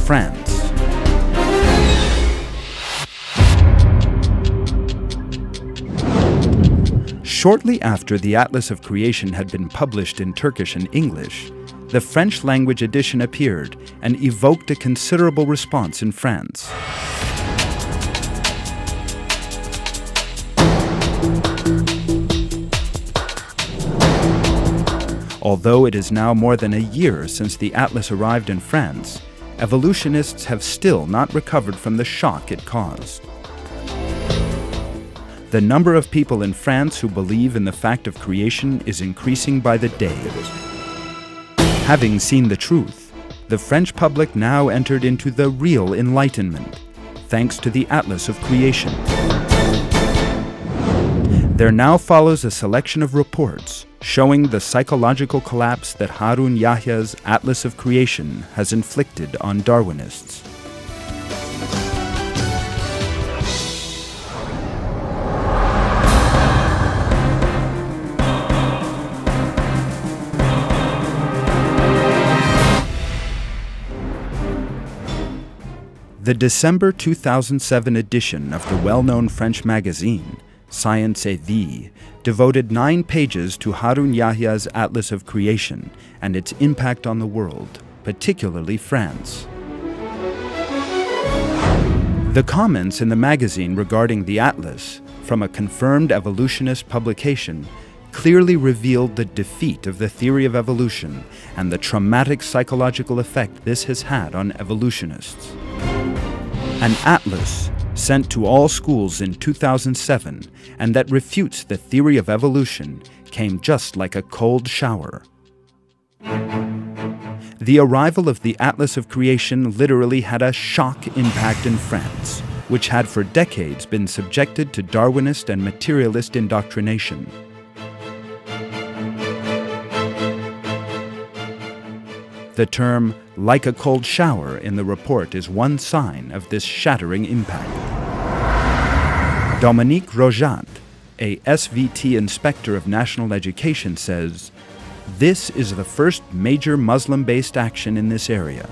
France. Shortly after the Atlas of Creation had been published in Turkish and English, the French-language edition appeared and evoked a considerable response in France. Although it is now more than a year since the Atlas arrived in France, evolutionists have still not recovered from the shock it caused. The number of people in France who believe in the fact of creation is increasing by the day. Having seen the truth, the French public now entered into the real Enlightenment, thanks to the Atlas of Creation. There now follows a selection of reports showing the psychological collapse that Harun Yahya's Atlas of Creation has inflicted on Darwinists. The December 2007 edition of the well-known French magazine, Science et Vie, devoted 9 pages to Harun Yahya's Atlas of Creation and its impact on the world, particularly France. The comments in the magazine regarding the Atlas, from a confirmed evolutionist publication, clearly revealed the defeat of the theory of evolution and the traumatic psychological effect this has had on evolutionists. An atlas sent to all schools in 2007 and that refutes the theory of evolution came just like a cold shower. The arrival of the Atlas of Creation literally had a shock impact in France, which had for decades been subjected to Darwinist and materialist indoctrination. The term "like a cold shower" in the report is one sign of this shattering impact. Dominique Rojat, a SVT inspector of national education, says, "This is the first major Muslim-based action in this area.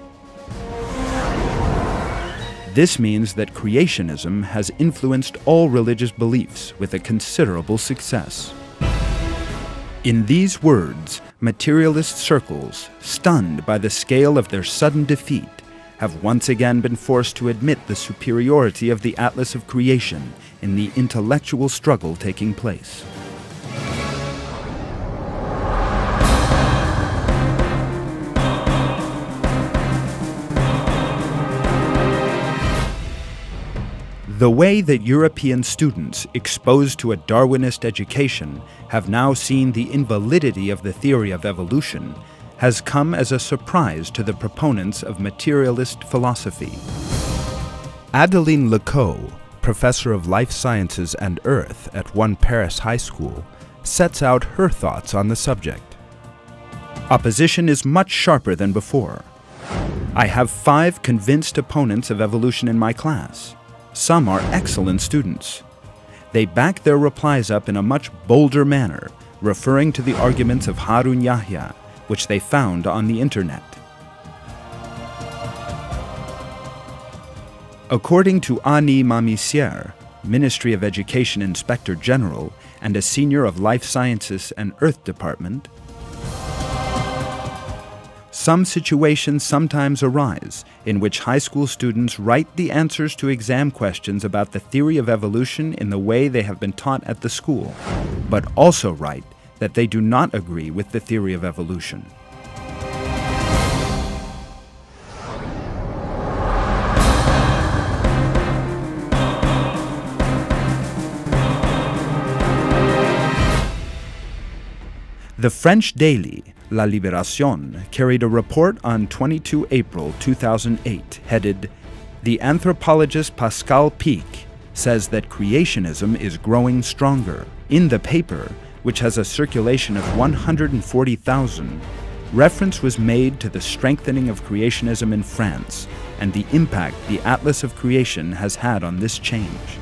This means that creationism has influenced all religious beliefs with a considerable success." In these words, materialist circles, stunned by the scale of their sudden defeat, have once again been forced to admit the superiority of the Atlas of Creation in the intellectual struggle taking place. The way that European students exposed to a Darwinist education have now seen the invalidity of the theory of evolution has come as a surprise to the proponents of materialist philosophy. Adeline Lecoq, professor of life sciences and earth at one Paris high school, sets out her thoughts on the subject. Opposition is much sharper than before. I have 5 convinced opponents of evolution in my class. Some are excellent students. They back their replies up in a much bolder manner, referring to the arguments of Harun Yahya, which they found on the internet. According to Annie Mamissière, Ministry of Education Inspector General and a senior of Life Sciences and Earth Department, some situations sometimes arise in which high school students write the answers to exam questions about the theory of evolution in the way they have been taught at the school, but also write that they do not agree with the theory of evolution. The French daily La Libération carried a report on 22 April 2008 headed, "The anthropologist Pascal Pic says that creationism is growing stronger." In the paper, which has a circulation of 140,000, reference was made to the strengthening of creationism in France and the impact the Atlas of Creation has had on this change.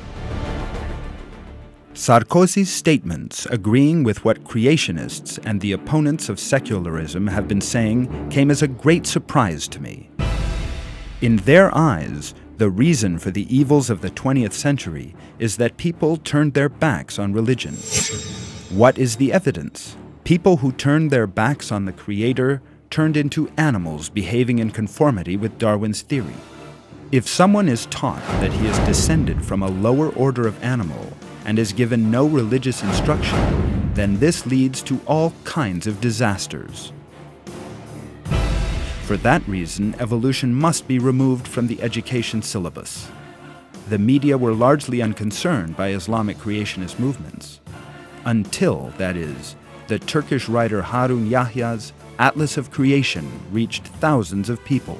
Sarkozy's statements agreeing with what creationists and the opponents of secularism have been saying came as a great surprise to me. In their eyes, the reason for the evils of the 20th century is that people turned their backs on religion. What is the evidence? People who turned their backs on the Creator turned into animals behaving in conformity with Darwin's theory. If someone is taught that he is descended from a lower order of animal and is given no religious instruction, then this leads to all kinds of disasters. For that reason, evolution must be removed from the education syllabus. The media were largely unconcerned by Islamic creationist movements. Until, that is, the Turkish writer Harun Yahya's Atlas of Creation reached thousands of people.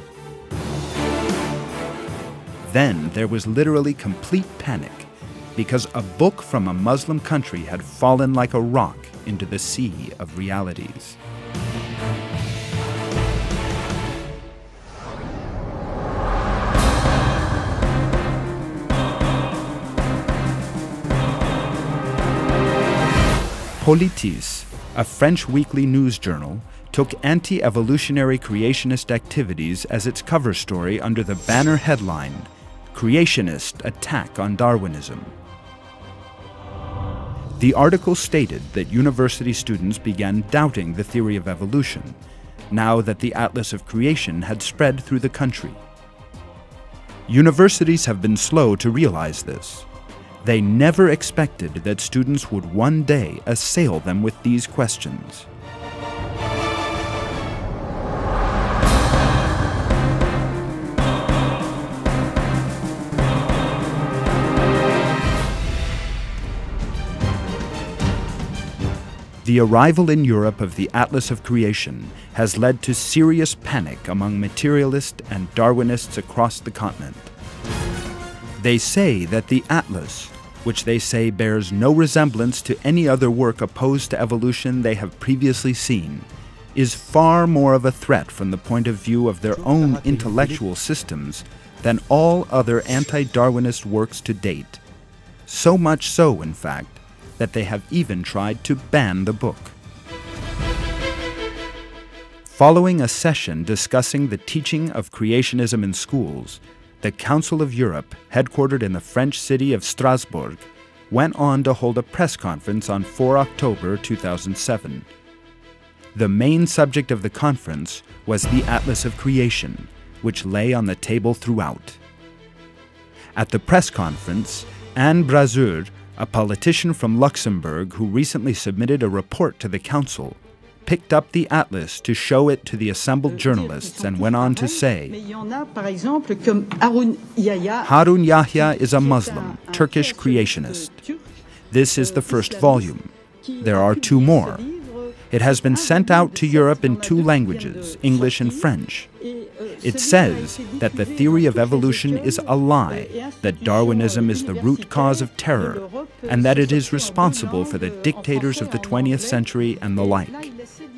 Then there was literally complete panic because a book from a Muslim country had fallen like a rock into the sea of realities. Politis, a French weekly news journal, took anti-evolutionary creationist activities as its cover story under the banner headline, "Creationist Attack on Darwinism." The article stated that university students began doubting the theory of evolution, now that the Atlas of Creation had spread through the country. Universities have been slow to realize this. They never expected that students would one day assail them with these questions. The arrival in Europe of the Atlas of Creation has led to serious panic among materialists and Darwinists across the continent. They say that the Atlas, which they say bears no resemblance to any other work opposed to evolution they have previously seen, is far more of a threat from the point of view of their own intellectual systems than all other anti-Darwinist works to date. So much so, in fact, that they have even tried to ban the book. Following a session discussing the teaching of creationism in schools, the Council of Europe, headquartered in the French city of Strasbourg, went on to hold a press conference on 4 October 2007. The main subject of the conference was the Atlas of Creation, which lay on the table throughout. At the press conference, Anne Brasseur, a politician from Luxembourg who recently submitted a report to the Council, picked up the atlas to show it to the assembled journalists and went on to say, "Harun Yahya is a Muslim, Turkish creationist. This is the first volume. There are 2 more. It has been sent out to Europe in 2 languages, English and French. It says that the theory of evolution is a lie, that Darwinism is the root cause of terror, and that it is responsible for the dictators of the 20th century and the like."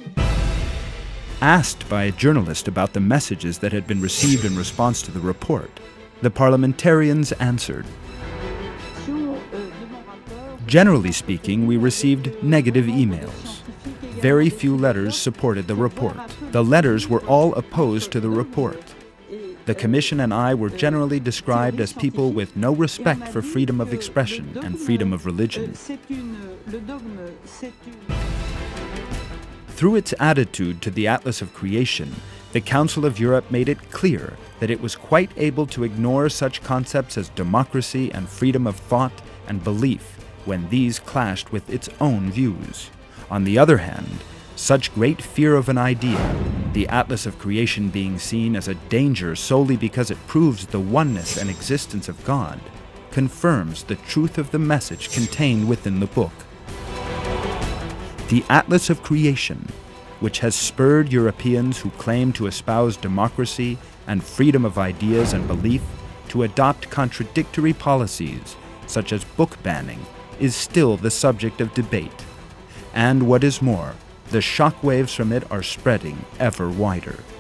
Asked by a journalist about the messages that had been received in response to the report, the parliamentarians answered, "Generally speaking, we received negative emails. Very few letters supported the report. The letters were all opposed to the report. The Commission and I were generally described as people with no respect for freedom of expression and freedom of religion." Through its attitude to the Atlas of Creation, the Council of Europe made it clear that it was quite able to ignore such concepts as democracy and freedom of thought and belief when these clashed with its own views. On the other hand, such great fear of an idea, the Atlas of Creation being seen as a danger solely because it proves the oneness and existence of God, confirms the truth of the message contained within the book. The Atlas of Creation, which has spurred Europeans who claim to espouse democracy and freedom of ideas and belief to adopt contradictory policies, such as book banning, is still the subject of debate. And what is more, the shockwaves from it are spreading ever wider.